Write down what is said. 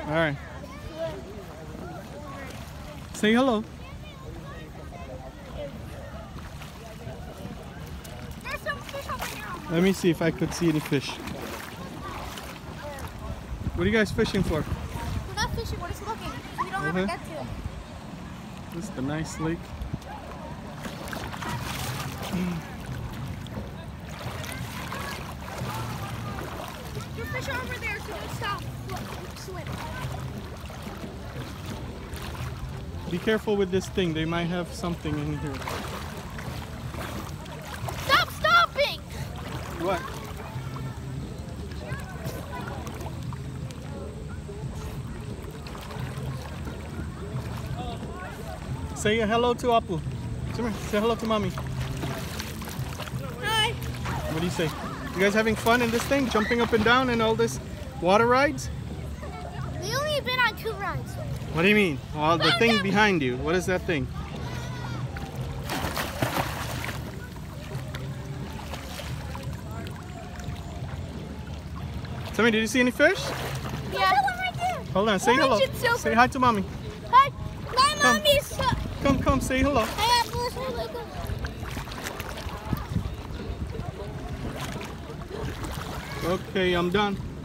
All right. Say hello. There's some fish over here. Let me see if I could see any fish. What are you guys fishing for? We're not fishing, we're just looking. We don't ever get to. This is the nice lake. There's fish over there, so don't stop. Look, swim. Be careful with this thing. They might have something in here. Stop stopping! What? Say hello to Apple. Come here. Say hello to mommy. Hi. What do you say? You guys having fun in this thing? Jumping up and down and all this water rides? We only been on 2 rides. What do you mean? Oh, the thing behind you. What is that thing? Sammy, did you see any fish? Yeah. Right there. Hold on, say hello. Say hi to mommy. Hi. My mommy's. Come, say hello. Hi, Apple. Okay, I'm done.